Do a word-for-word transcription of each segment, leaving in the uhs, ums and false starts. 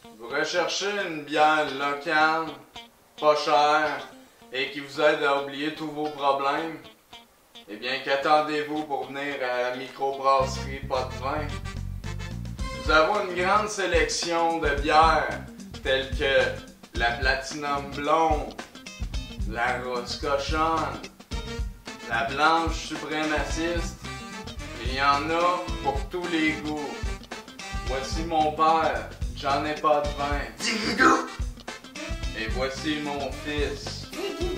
Vous recherchez une bière locale, pas chère, et qui vous aide à oublier tous vos problèmes? Eh bien, qu'attendez-vous pour venir à la microbrasserie Pas de Vin? Nous avons une grande sélection de bières, telles que la Platinum Blonde, la Rose Cochonne, la Blanche Suprémaciste. Il y en a pour tous les goûts. Voici mon père, j'en ai pas de vin. Dis-Guidou! Et voici mon fils.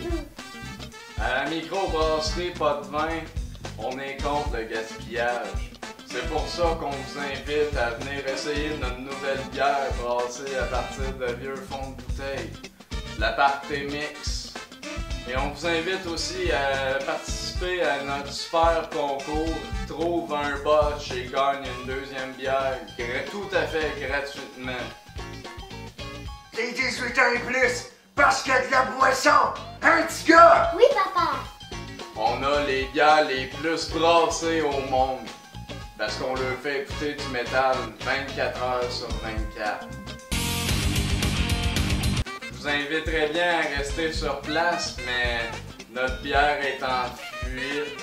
À la microbrasserie Pas de Vin, on est contre le gaspillage. C'est pour ça qu'on vous invite à venir essayer notre nouvelle bière brassée à partir de vieux fonds de bouteille, la Party Mix. Et on vous invite aussi à participer à notre super concours Trouve un botch et gagne une deuxième bière tout à fait gratuitement. T'es dix-huit ans et plus, parce qu'il y a de la boisson! Un petit gars! Oui, papa! On a les bières les plus brassées au monde. Parce qu'on leur fait écouter du métal vingt-quatre heures sur vingt-quatre. Je vous inviterais bien à rester sur place, mais notre bière est en fuite.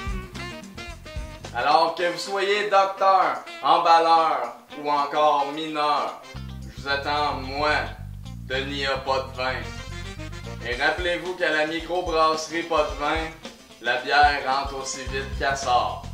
Alors que vous soyez docteur, emballeur ou encore mineur, je vous attends, moi, Denis a pas de vin. Et rappelez-vous qu'à la microbrasserie Pas de Vin, la bière rentre aussi vite qu'elle sort.